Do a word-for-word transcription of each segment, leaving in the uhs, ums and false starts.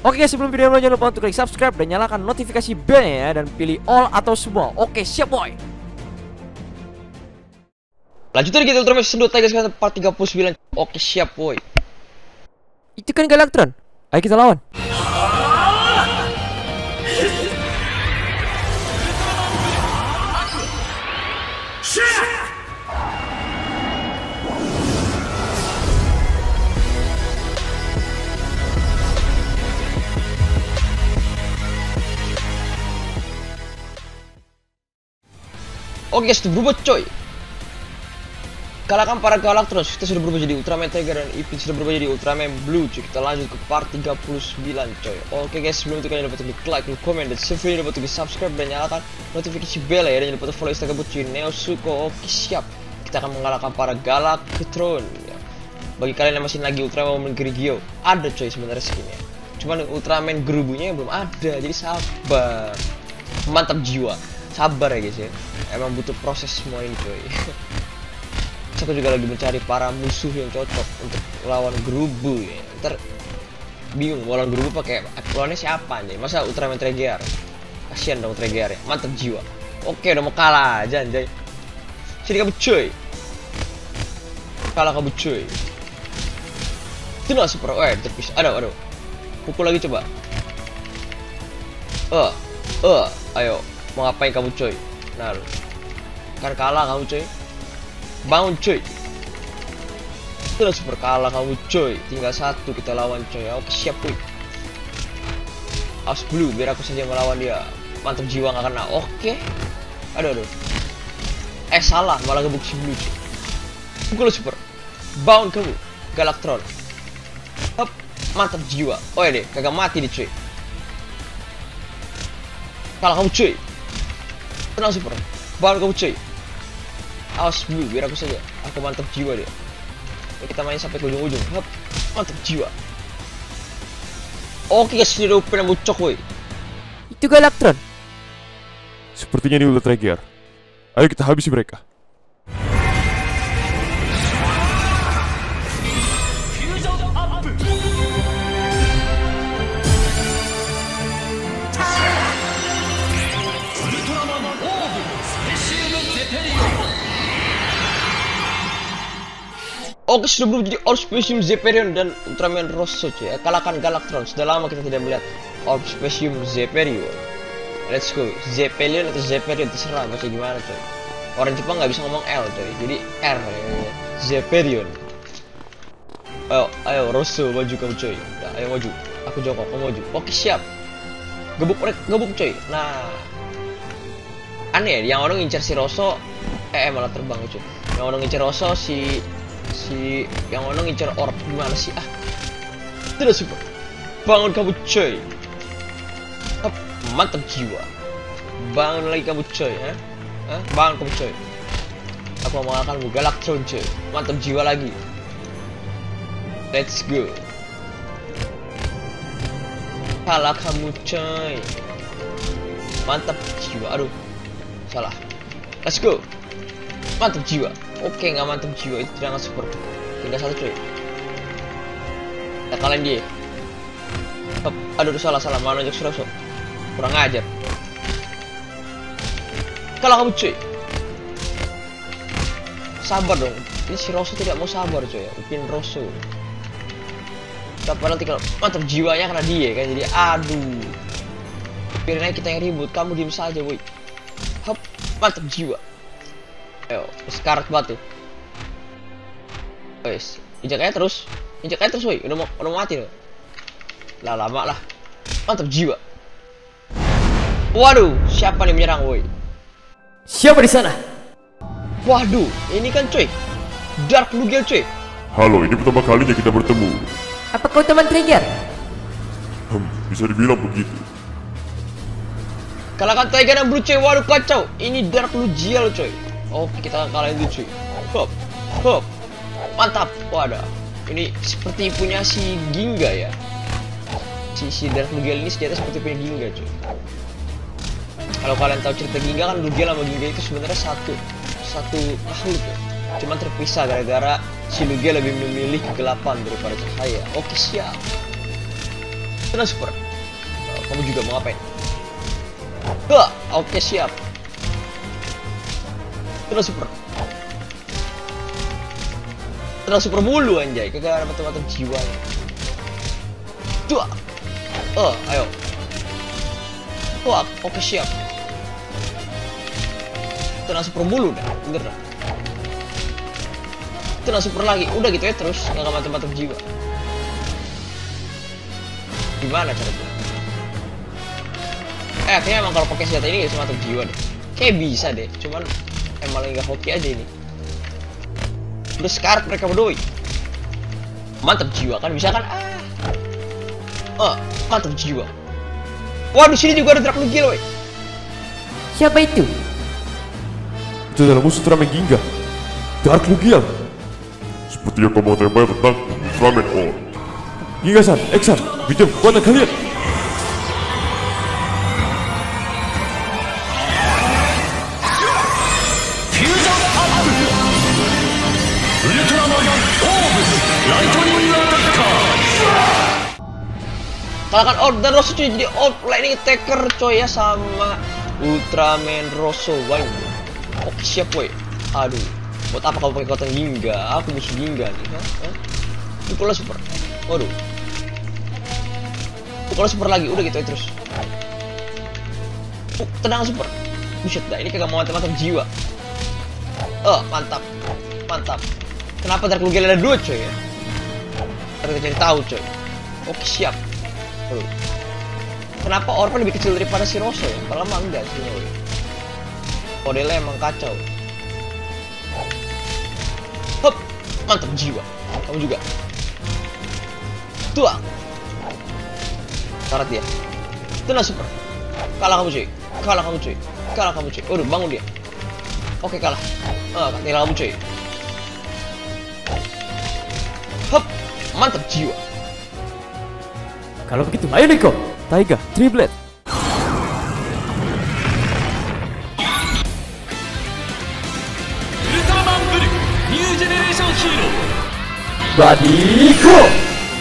Oke, sebelum video mulai jangan lupa untuk klik subscribe dan nyalakan notifikasi bell-nya ya, dan pilih all atau semua. Oke, siap boy. Lanjutin kita Ultraman Season dua Tiger Squad part tiga puluh sembilan. Oke, siap boy. Itu kan Galactron. Ayo kita lawan. Oke, sudah berubah coy. Kalahkan para Galactron. Kita sudah berubah jadi Ultraman Tiger dan Ipin sudah berubah jadi Ultraman Blue coy. Kita lanjut ke part tiga puluh sembilan coy. Oke guys, sebelum itu kalian dapat klik like, komen, dan sebelum dapat klik subscribe dan nyalakan notifikasi bell ya. Dan jangan lupa follow Instagram Buci Neosuko. Oke siap. Kita akan mengalahkan para Galactron ya. Bagi kalian yang masih lagi Ultraman Grigio, ada coy sebenarnya skinnya. Cuman Ultraman Grubunya belum ada, jadi sabar. Mantap jiwa. Sabar ya guys ya. Emang butuh proses semua ini coy. Aku juga lagi mencari para musuh yang cocok untuk lawan Grubu ya. Ntar bingung mau lawan Grubu pakai lawannya siapa nih? Masa Ultraman Tregear? Kasian dong Tregear ya. Mantap jiwa. Oke, udah mau kalah aja anjay. Sini kamu cuy. Kalah kamu cuy. Itu lah super. Eh, terpis. Aduh, aduh. Pukul lagi coba. Eh, uh, eh, uh, ayo. Mau ngapain kamu cuy? Nah, lu. Kan kalah kamu cuy. Bangun cuy. Sudah super kalah kamu cuy. Tinggal satu kita lawan cuy. Oke siap cuy. Aus Blue biar aku saja melawan dia. Mantap jiwa gak kena. Oke. Aduh aduh. Eh salah malah gebuk si Blue cuy. Pukul super. Bangun kamu Galactron. Hop. Mantap jiwa. Oh ya deh kagak mati nih cuy. Kalah kamu cuy. Tenang super. Bangun kamu cuy. Awas Blue biar aku saja. Aku mantap jiwa dia. Jadi kita main sampai ke ujung-ujung. Hop, mantap jiwa. Oke guys, sudah open yang bucok woi. Itu Galactron. Sepertinya ini udah Tregear. Ayo kita habisi mereka. Oke, sudah berubah jadi Orb Specium Zeperion dan Ultraman Rosso cuy. Kalahkan Galactron. Sudah lama kita tidak melihat Orb Specium Zeperion. Let's go. Zeperion atau Zeperion terserah baca gimana cuy. Orang Jepang nggak bisa ngomong L cuy. Jadi R ya. Zeperion. Ayo, ayo Rosso maju kamu cuy. Nah, ayo maju. Aku jongkok, kamu maju. Oke, siap. Gebuk gebuk cuy. Nah. Aneh ya, yang orang ngincer si Rosso eh, eh malah terbang cuy. Yang orang ngincer Rosso si si yang ono ngincer orb gimana sih ah. Tidak super. Bangun kamu coy. Hop, mantap jiwa. Bangun lagi kamu coy ya. Hah? Bangun kamu coy. Aku mau mengalahkanmu Galactron coy. Mantap jiwa lagi. Let's go. Kalah kamu coy. Mantap jiwa. Aduh. Salah. Let's go. Mantap jiwa. Oke, nggak mantap jiwa itu jangan super. Tinggal satu cuy. Kita kalahin dia. Hop. Aduh, salah salah mau nonjok Rosso. Kurang ajar. Kalah kamu cuy. Sabar dong. Ini si Rosso tidak mau sabar cuy ya. Ipin Rosso. Tapi nanti kalau mantap jiwanya karena dia kan jadi aduh. Biarin aja kita yang ribut. Kamu diem saja woi. Hop. Mantap jiwa. Ayo, sekarat batu. Wes, injak aja terus. Injak aja terus, woi. Udah mau udah mau mati loh. Lah lama lah. Mantap jiwa. Waduh, siapa nih menyerang, woi? Siapa di sana? Waduh, ini kan cuy. Dark Lugel cuy. Halo, ini pertama kalinya kita bertemu. Apa kau teman Tregear? Hmm, bisa dibilang begitu. Kalahkan Tiger dan Blue cuy. Waduh kacau. Ini Dark Lugel cuy. Oke, kita kalahin dulu cuy. Hop, hop. Mantap. Waduh. Ini seperti punya si Ginga ya. Si si Dark Lugel ini senjata seperti punya Ginga cuy. Kalau kalian tahu cerita Ginga kan Lugel sama Ginga itu sebenarnya satu satu makhluk ya. Cuman terpisah gara-gara si Lugel lebih memilih kegelapan daripada cahaya. Oke siap. Tenang super. Oh, kamu juga mau ngapain? Wah, oke siap. Tenang super. Tenang super mulu anjay, kagak ada mata-mata jiwa. Dua. Oh, ayo. Wah, oke siap. Tenang super mulu dah, bener dah. Tenang super lagi, udah gitu ya terus, nggak mata-mata jiwa. Gimana caranya? Eh, kayaknya emang kalau pakai senjata ini gak bisa mantap jiwa deh. Kayak bisa deh, cuman emang lagi gak hoki aja ini. Udah sekarat mereka berdua. Mantap jiwa kan bisa kan? Ah, oh, mantap jiwa. Waduh, sini juga ada Dracula Gil, woy. Siapa itu? Itu adalah musuh Ultraman Ginga, Dark Lugia. Sepertinya kau mau tanya tentang Ultraman All. Ginga-san, X-san, pinjam kekuatan kalian. Kalahkan Order Rosso cuy, jadi Old Lightning Attacker coy ya sama Ultraman Rosso. Wah, oke siap woy. Aduh, buat apa kamu pakai kekuatan Ginga? Aku musuh Ginga nih. Hah? Hah? Pukulnya super. Waduh. Pukulnya super lagi, udah gitu ya terus. Uh, tenang super. Buset dah, ini kagak mau mantap-mantap jiwa. Oh, mantap. Mantap. Kenapa Dark Lugia ada dua coy ya? Kita cari tahu coy. Oke siap. Aduh. Kenapa Orphan lebih kecil daripada si Rosso ya? Padahal mah enggak sih woy. Modelnya emang kacau. Hop, mantap jiwa. Kamu juga. Tuang. Karat dia. Tenang super. Kalah kamu cuy. Kalah kamu cuy. Kalah kamu cuy. Udah bangun dia. Oke kalah. Ah, tinggal kamu cuy. Hop, mantap jiwa. Kalau begitu, ayo Nico. Taiga, Triplet. Ultraman Blue, New Generation Hero. Badiko.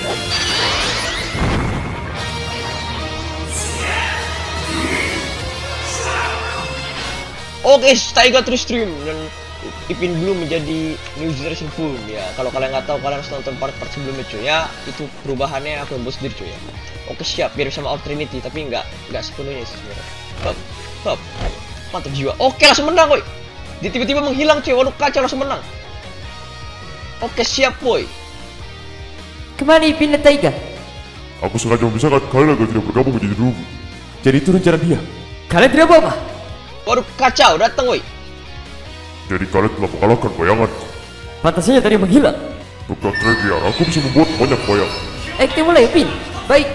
Oke, Taiga terus stream dan Ipin Blue menjadi New Generation Full ya. Kalau kalian nggak tahu, kalian harus nonton part-part sebelumnya cuy ya. Itu perubahannya aku yang buat sendiri cuy ya. Oke siap, biar sama Of Trinity tapi nggak nggak sepenuhnya sih sebenarnya. Hop, hop, mantap jiwa. Oke langsung menang boy. Dia tiba-tiba menghilang cuy. Waduh kacau, langsung menang. Oke siap boy. Kemana Ipin dan Taiga? Aku sengaja memisahkan kalian agar tidak bergabung menjadi rugu. Jadi itu rencana dia. Kalian tidak apa-apa? Waduh kacau, datang boy. Jadi kalian telah mengalahkan bayanganku. Pantasnya tadi menghilang. Bukan Tregear, aku bisa membuat banyak bayangan. Eh, kita mulai Ipin. Baik.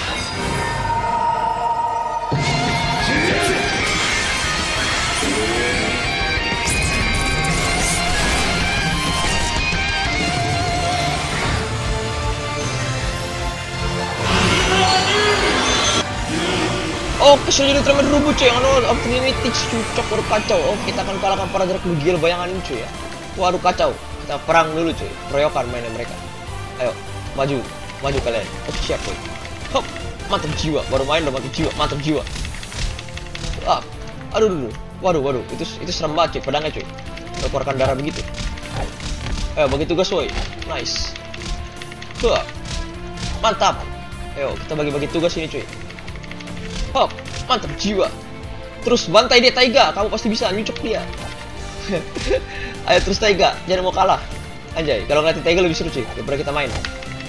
Oke, sudah jadi Ultraman Rubu cuy, yang ada Of Trinity cocok, waduh kacau. Oh, kita akan kalahkan para Dark Lugia bayangan ini cuy ya. Waduh kacau, kita perang dulu cuy, keroyokan mainnya mereka. Ayo, maju, maju kalian. Oke siap boy. Hop, mantap jiwa, baru main udah mantap jiwa, mantap jiwa. Ah, aduh, aduh, waduh, waduh, itu itu serem banget cuy, pedangnya cuy. Keluarkan darah begitu. Ayo, bagi tugas woy, nice. Huh, mantap. Ayo, kita bagi-bagi tugas ini cuy. Hop, mantap jiwa. Terus bantai dia Taiga, kamu pasti bisa nyucuk dia. Ayo terus Taiga, jangan mau kalah. Anjay, kalau ngeliatin Taiga lebih seru cuy daripada kita main.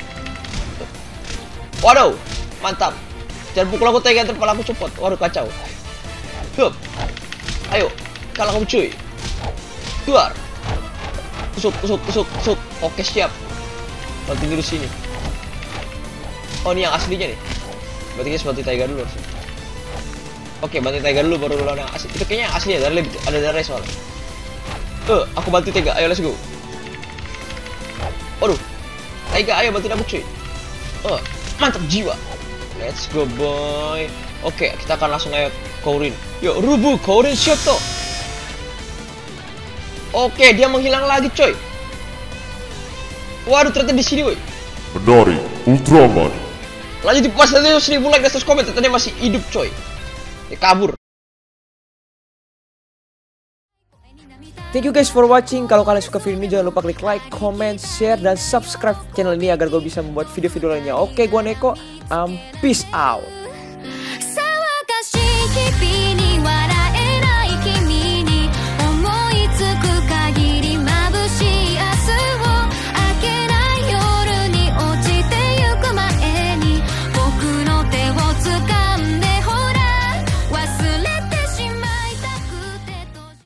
Waduh, mantap. Jangan pukul aku Taiga, ntar kepala aku copot. Waduh kacau. Hup. Ayo, kalah kamu cuy. Keluar. Tusuk, tusuk, tusuk, tusuk. Oke siap. Bantu dulu sini. Oh ini yang aslinya nih. Berarti kita bantu Taiga dulu. Oke, bantu Taiga dulu baru lawan yang asli. Itu kayaknya yang asli ya, dari ada darah soalnya. Eh, aku bantu Taiga. Ayo let's go. Waduh. Taiga ayo bantu aku cuy. Oh, mantap jiwa. Let's go boy. Oke, kita akan langsung ayo Kourin. Yuk, Rubu Kourin Shoto. Oke, dia menghilang lagi coy. Waduh, ternyata di sini woi. Menari Ultraman. Lanjut di pas nanti seribu like dan seratus komen, ternyata dia masih hidup coy. Dia kabur. Thank you guys for watching. Kalau kalian suka video ini jangan lupa klik like, comment, share, dan subscribe channel ini agar gue bisa membuat video-video lainnya. Oke, gua Neko. Um, peace out.